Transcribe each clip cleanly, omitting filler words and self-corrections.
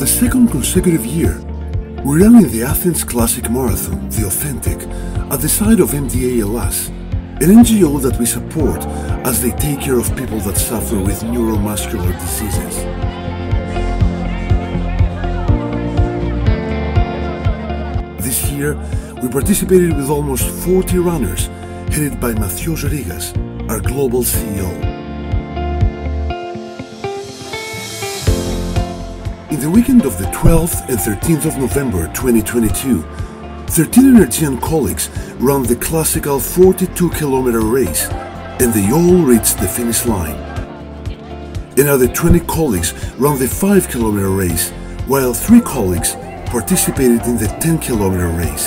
the second consecutive year, we're running the Athens Classic Marathon, the authentic, at the site of MDA Hellas, an NGO that we support as they take care of people that suffer with neuromuscular diseases. This year, we participated with almost 40 runners, headed by Mathios Rigas, our global CEO. In the weekend of the 12th and 13th of November 2022, 13 Energean colleagues ran the classical 42-kilometer race, and they all reached the finish line. Another 20 colleagues ran the 5-kilometer race, while 3 colleagues participated in the 10-kilometer race.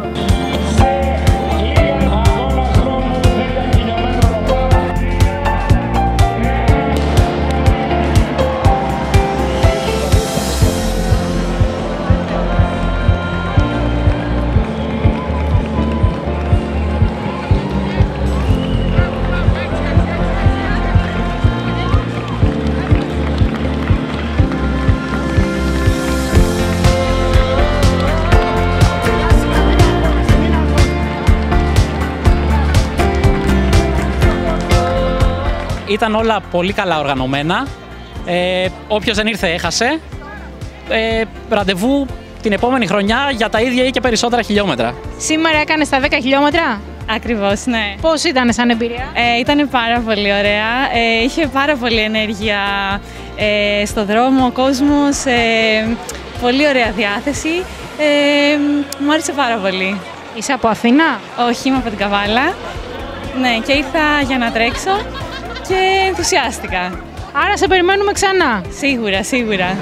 Ήταν όλα πολύ καλά οργανωμένα. Όποιος δεν ήρθε έχασε. Ραντεβού την επόμενη χρονιά για τα ίδια ή και περισσότερα χιλιόμετρα. Σήμερα έκανες τα 10 χιλιόμετρα. Ακριβώς, ναι. Πώς ήταν σαν εμπειρία? Ήταν πάρα πολύ ωραία. Είχε πάρα πολύ ενέργεια στο δρόμο, ο κόσμος. Πολύ ωραία διάθεση. Μου άρεσε πάρα πολύ. Είσαι από Αθήνα? Όχι, είμαι από την Καβάλα. Ναι, και ήρθα για να τρέξω και ενθουσιάστηκα. Άρα σε περιμένουμε ξανά. Σίγουρα, σίγουρα.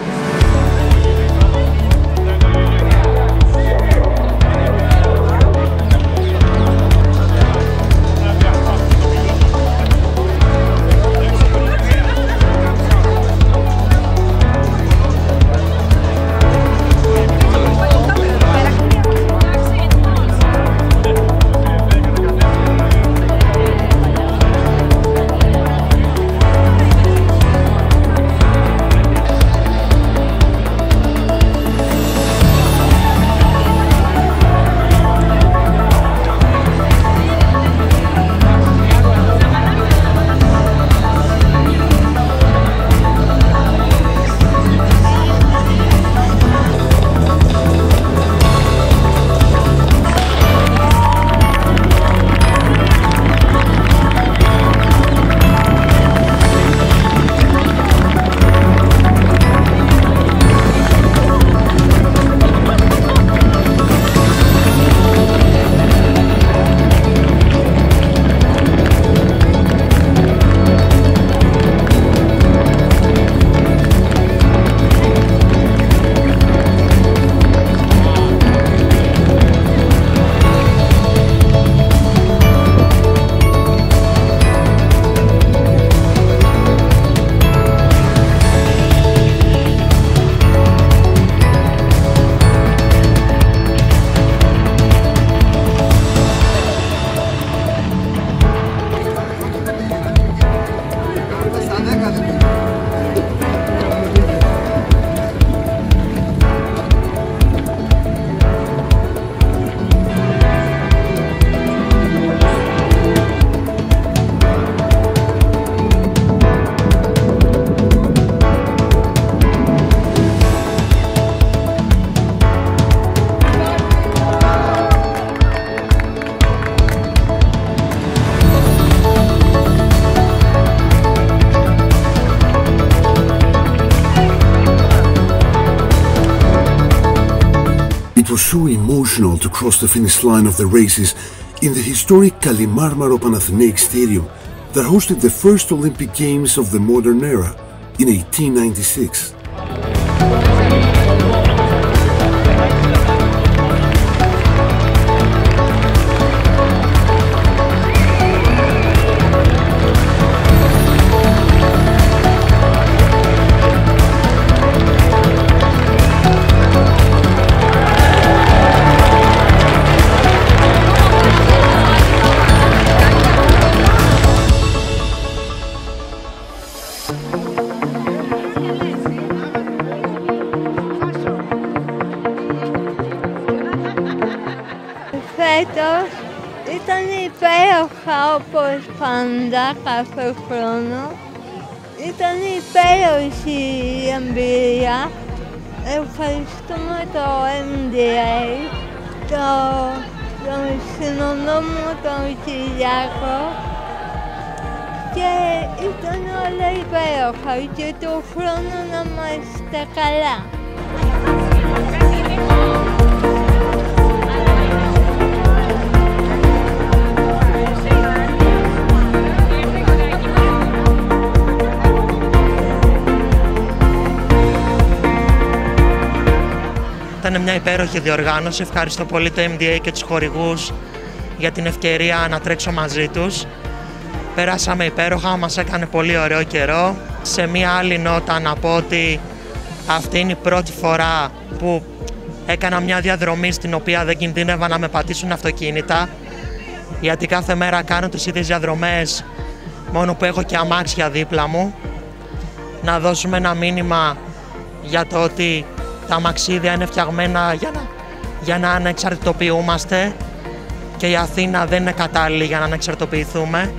It was so emotional to cross the finish line of the races in the historic Kalimmarmaro Panathinaike Stadium that hosted the first Olympic Games of the modern era in 1896. υπέροχα όπως πάντα κάθε χρόνο. Ήταν υπέροχη η εμπειρία. Ευχαριστούμε το MDA, τον συνονόμο τον Κυριάκο και ήταν όλα υπέροχα και του χρόνου να είμαστε καλά. Ήταν μια υπέροχη διοργάνωση. Ευχαριστώ πολύ το MDA και τους χορηγούς για την ευκαιρία να τρέξω μαζί τους. Πέρασαμε υπέροχα, μας έκανε πολύ ωραίο καιρό. Σε μια άλλη νότα να πω ότι αυτή είναι η πρώτη φορά που έκανα μια διαδρομή στην οποία δεν κινδύνευα να με πατήσουν αυτοκίνητα, γιατί κάθε μέρα κάνω τις ίδιες διαδρομές μόνο που έχω και αμάξια δίπλα μου. Να δώσουμε ένα μήνυμα για το ότι τα αμαξίδια είναι φτιαγμένα για να ανεξαρτητοποιούμαστε και η Αθήνα δεν είναι κατάλληλη για να ανεξαρτητοποιηθούμε.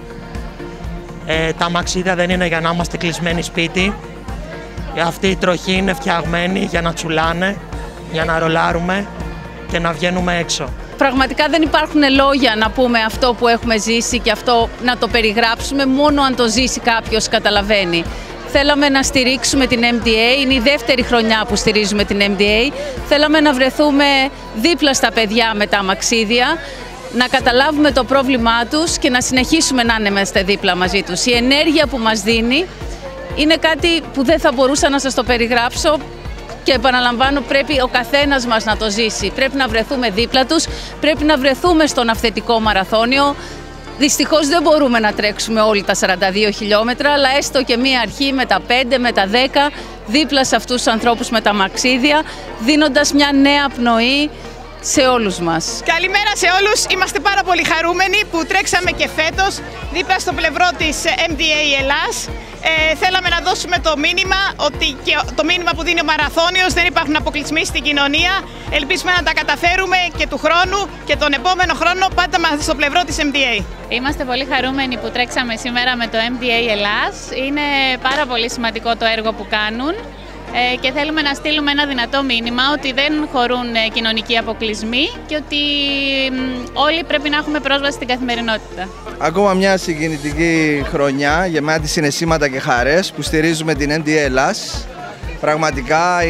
Τα αμαξίδια δεν είναι για να είμαστε κλεισμένοι σπίτι. Αυτή η τροχή είναι φτιαγμένη για να τσουλάνε, για να ρολάρουμε και να βγαίνουμε έξω. Πραγματικά δεν υπάρχουν λόγια να πούμε αυτό που έχουμε ζήσει και αυτό να το περιγράψουμε, μόνο αν το ζήσει κάποιος καταλαβαίνει. Θέλαμε να στηρίξουμε την MDA, είναι η δεύτερη χρονιά που στηρίζουμε την MDA. Θέλαμε να βρεθούμε δίπλα στα παιδιά με τα αμαξίδια, να καταλάβουμε το πρόβλημά τους και να συνεχίσουμε να είμαστε δίπλα μαζί τους. Η ενέργεια που μας δίνει είναι κάτι που δεν θα μπορούσα να σας το περιγράψω και επαναλαμβάνω, πρέπει ο καθένας μας να το ζήσει. Πρέπει να βρεθούμε δίπλα τους, πρέπει να βρεθούμε στον αυθεντικό μαραθώνιο. Δυστυχώς δεν μπορούμε να τρέξουμε όλοι τα 42 χιλιόμετρα, αλλά έστω και μία αρχή με τα 5, με τα 10, δίπλα σε αυτούς τους ανθρώπους με τα αμαξίδια, δίνοντας μια νέα πνοή σε όλους μας. Καλημέρα σε όλους. Είμαστε πάρα πολύ χαρούμενοι που τρέξαμε και φέτος δίπλα στο πλευρό της MDA Ελλάς. Θέλαμε να δώσουμε το μήνυμα, και το μήνυμα που δίνει ο μαραθώνιος, δεν υπάρχουν αποκλεισμοί στην κοινωνία. Ελπίζουμε να τα καταφέρουμε και του χρόνου και τον επόμενο χρόνο πάντα στο πλευρό της MDA. Είμαστε πολύ χαρούμενοι που τρέξαμε σήμερα με το MDA Ελλάς. Είναι πάρα πολύ σημαντικό το έργο που κάνουν. Και θέλουμε να στείλουμε ένα δυνατό μήνυμα ότι δεν χωρούν κοινωνικοί αποκλεισμοί και ότι όλοι πρέπει να έχουμε πρόσβαση στην καθημερινότητα. Ακόμα μια συγκινητική χρονιά γεμάτη συναισθήματα και χαρές που στηρίζουμε την MDA Ελλάς. Πραγματικά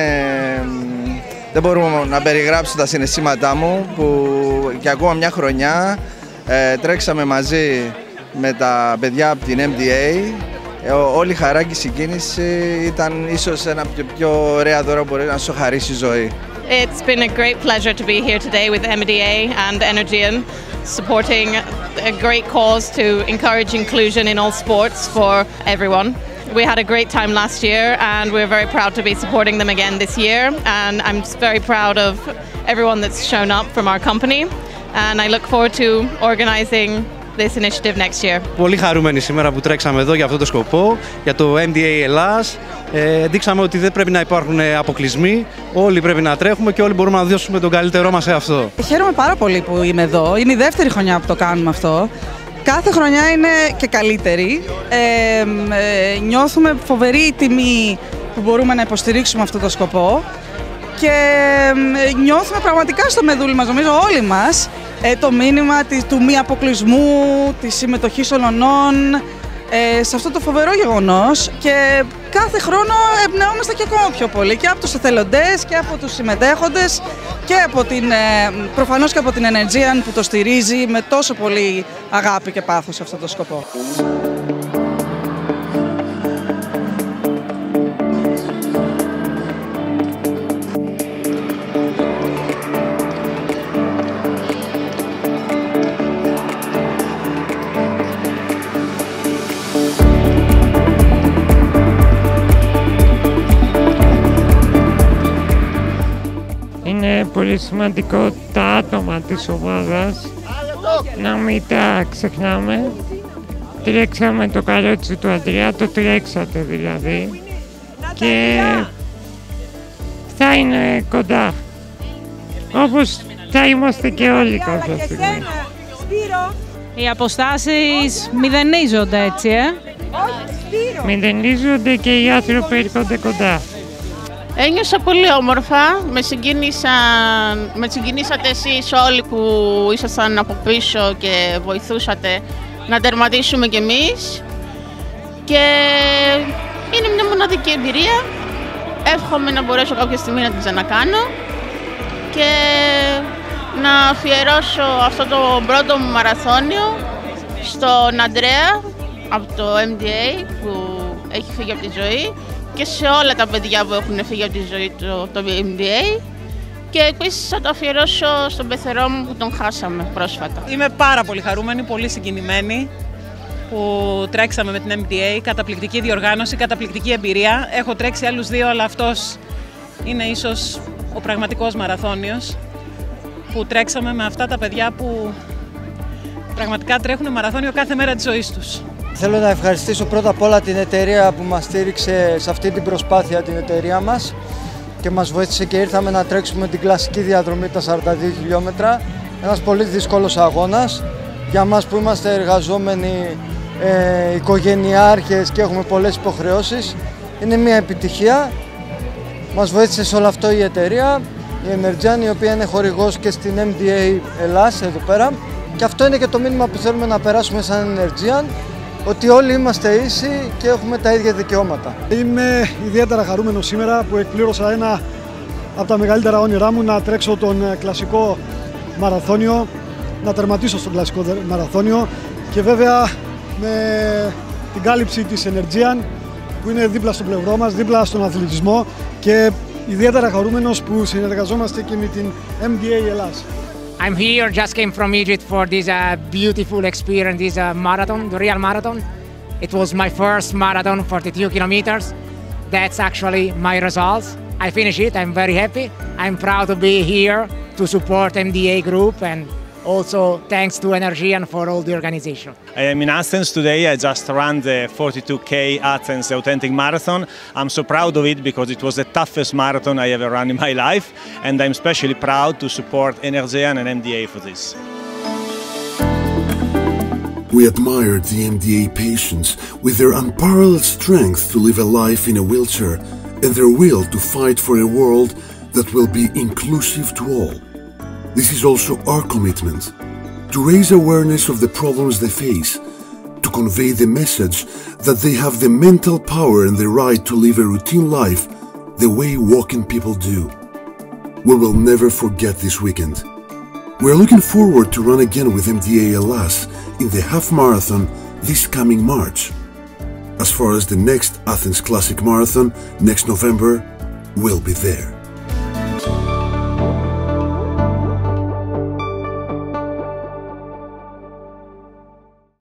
δεν μπορούμε να περιγράψουμε τα συναισθήματά μου που και ακόμα μια χρονιά τρέξαμε μαζί με τα παιδιά από την MDA. Όλη η χαρά και η συγκίνηση ήταν ίσως ένα πιο ωραία δώρα που μπορεί να σου χαρίσει η ζωή. It's been a great pleasure to be here today with MDA and Energean, supporting a great cause to encourage inclusion in all sports for everyone. We had a great time last year and we're very proud to be supporting them again this year, and I'm very proud of everyone that's shown up from our company, and I look forward to organizing this initiative next year. Πολύ χαρούμενοι σήμερα που τρέξαμε εδώ για αυτό το σκοπό, για το MDA Ελλάς. Δείξαμε ότι δεν πρέπει να υπάρχουν αποκλεισμοί, όλοι πρέπει να τρέχουμε και όλοι μπορούμε να δώσουμε τον καλύτερό μας σε αυτό. Χαίρομαι πάρα πολύ που είμαι εδώ, είναι η δεύτερη χρονιά που το κάνουμε αυτό. Κάθε χρονιά είναι και καλύτερη. Νιώθουμε φοβερή τιμή που μπορούμε να υποστηρίξουμε αυτό το σκοπό και νιώθουμε πραγματικά στο μεδούλι μας, νομίζω όλοι μας, το μήνυμα του μη αποκλεισμού, της συμμετοχής ολονών σε αυτό το φοβερό γεγονός, και κάθε χρόνο εμπνεόμαστε και ακόμα πιο πολύ και από τους εθελοντές και από τους συμμετέχοντες και από προφανώς και από την Energean που το στηρίζει με τόσο πολύ αγάπη και πάθος σε αυτό το σκοπό. Είναι πολύ σημαντικό τα άτομα της ομάδας να μην τα ξεχνάμε. Τρέξαμε το καρότσι του Αντρέα, το τρέξατε δηλαδή, και θα είναι κοντά, όπως θα είμαστε και όλοι κάποια στιγμή. Οι αποστάσεις μηδενίζονται έτσι, Μηδενίζονται και οι άνθρωποι έρχονται κοντά. Ένιωσα πολύ όμορφα, με συγκινήσατε εσείς όλοι που ήσασταν από πίσω και βοηθούσατε να τερματίσουμε κι εμείς και είναι μια μοναδική εμπειρία, εύχομαι να μπορέσω κάποια στιγμή να την ξανακάνω και να αφιερώσω αυτό το πρώτο μου μαραθώνιο στον Αντρέα από το MDA που έχει φύγει από τη ζωή και σε όλα τα παιδιά που έχουν φύγει από τη ζωή από το MDA και επίσης θα το αφιερώσω στον πεθερό μου που τον χάσαμε πρόσφατα. Είμαι πάρα πολύ χαρούμενη, πολύ συγκινημένη που τρέξαμε με την MDA, καταπληκτική διοργάνωση, καταπληκτική εμπειρία. Έχω τρέξει άλλους δύο, αλλά αυτός είναι ίσως ο πραγματικός μαραθώνιος που τρέξαμε με αυτά τα παιδιά που πραγματικά τρέχουν μαραθώνιο κάθε μέρα της ζωής τους. Θέλω να ευχαριστήσω πρώτα απ' όλα την εταιρεία που μας στήριξε σε αυτή την προσπάθεια, την εταιρεία μας και μας βοήθησε και ήρθαμε να τρέξουμε την κλασική διαδρομή τα 42 χιλιόμετρα. Ένας πολύ δύσκολος αγώνας για μας που είμαστε εργαζόμενοι, οικογενειάρχες και έχουμε πολλές υποχρεώσεις. Είναι μια επιτυχία. Μας βοήθησε σε όλο αυτό η εταιρεία, η Energean, η οποία είναι χορηγός και στην MDA Ελλάς εδώ πέρα. Και αυτό είναι και το μήνυμα που θέλουμε να περάσουμε σαν Energean, ότι όλοι είμαστε ίσοι και έχουμε τα ίδια δικαιώματα. Είμαι ιδιαίτερα χαρούμενος σήμερα που εκπλήρωσα ένα από τα μεγαλύτερα όνειρά μου, να τρέξω τον κλασικό μαραθώνιο, να τερματίσω στον κλασικό μαραθώνιο και βέβαια με την κάλυψη της Energean που είναι δίπλα στο πλευρό μας, δίπλα στον αθλητισμό και ιδιαίτερα χαρούμενος που συνεργαζόμαστε και με την MDA Ελλάς. I'm here, just came from Egypt for this beautiful experience, this marathon, the real marathon. It was my first marathon, 42 kilometers. That's actually my results. I finished it, I'm very happy. I'm proud to be here to support MDA Group and also thanks to Energean for all the organization. I am in Athens today. I just ran the 42K Athens Authentic Marathon. I'm so proud of it because it was the toughest marathon I ever ran in my life, and I'm especially proud to support Energean and MDA for this. We admired the MDA patients with their unparalleled strength to live a life in a wheelchair and their will to fight for a world that will be inclusive to all. This is also our commitment, to raise awareness of the problems they face, to convey the message that they have the mental power and the right to live a routine life the way walking people do. We will never forget this weekend. We are looking forward to run again with MDA Hellas in the half marathon this coming March. As far as the next Athens Classic Marathon next November, we'll be there.